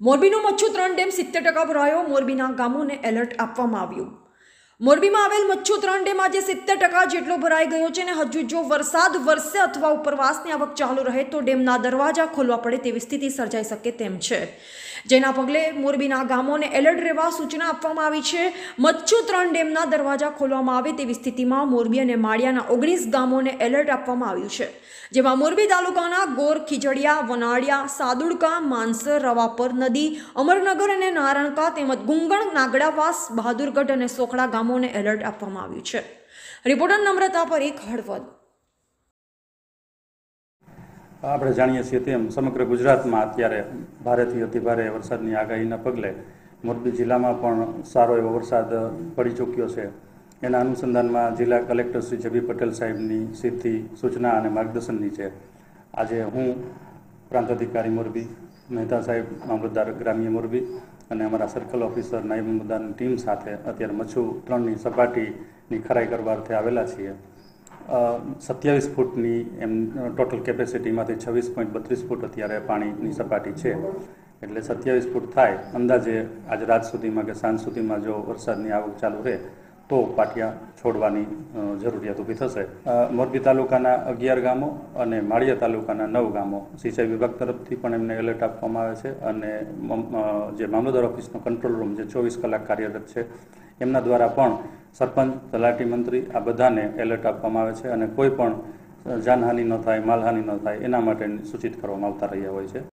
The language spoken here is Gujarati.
મોરબીનો મચ્છુ 3 ડેમ 70% ભરાયો. મોરબીના ગામોને એલર્ટ આપવામાં આવ્યું. મોરબીમાં આવેલ મચ્છુ 3 ડેમ આજે 70% જેટલો ભરાઈ ગયો છે અને હજુ જો વરસાદ વરસે અથવા ઉપરવાસની આવક ચાલુ રહે તો ડેમના દરવાજા ખોલવા પડે તેવી સ્થિતિ સર્જાઈ શકે તેમ છે, જેના પગલે મોરબીના ગામોને એલર્ટ રહેવા સૂચના આપવામાં આવી છે. મચ્છુ 3 ડેમના દરવાજા ખોલવામાં આવે તેવી સ્થિતિમાં મોરબી અને માળિયાના 19 ગામોને એલર્ટ આપવામાં આવ્યું છે, જેમાં મોરબી તાલુકાના ગોર, ખીજડીયા, વનાળિયા, સાદુડકા, માનસર, રવાપર નદી, અમરનગર અને નારણકા તેમજ ગુંગણ, નાગડાવાસ, બહાદુરગઢ અને સોખડા ગામોને એલર્ટ આપવામાં આવ્યું છે. રિપોર્ટર નમ્રતા પરીખ, હળવદ. આપણે જાણીએ છીએ તેમ સમગ્ર ગુજરાતમાં અત્યારે ભારેથી અતિભારે વરસાદની આગાહીના પગલે મોરબી જિલ્લામાં પણ સારો એવો વરસાદ પડી ચૂક્યો છે. એના અનુસંધાનમાં જિલ્લા કલેક્ટર શ્રી જે.બી. પટેલ સાહેબની સીધી સૂચના અને માર્ગદર્શન નીચે આજે હું પ્રાંત અધિકારી મોરબી, મહેતા સાહેબ મામલતદાર ગ્રામ્ય મોરબી અને અમારા સર્કલ ઓફિસર નાયબ મામલતદારની ટીમ સાથે અત્યારે મચ્છુ 3ની સપાટીની ખરાઈ કરવા અર્થે આવેલા છીએ. 27 ફૂટની ટોટલ કેપેસિટીમાંથી 26.32 ફૂટ અત્યારે પાણીની સપાટી છે. એટલે 27 ફૂટ થાય અંદાજે આજ રાત સુધીમાં કે સાંજ સુધીમાં જો વરસાદની આવક ચાલુ રહે તો પાટિયા છોડવાની જરૂરિયાત ઊભી થશે. મોરબી તાલુકાના 11 ગામો અને માળિયા તાલુકાના 9 ગામો સિંચાઈ વિભાગ તરફથી પણ એમને એલર્ટ આપવામાં આવે છે અને જે મામલતદાર ઓફિસનો કંટ્રોલ રૂમ જે 24 કલાક કાર્યરત છે એમના દ્વારા પણ સરપંચ, તલાટી, મંત્રી આ બધાને એલર્ટ આપવામાં આવે છે અને કોઈ પણ જાનહાનિ ન થાય, માલહાનિ ન થાય એના માટે સૂચિત કરવામાં આવતા રહ્યા હોય છે.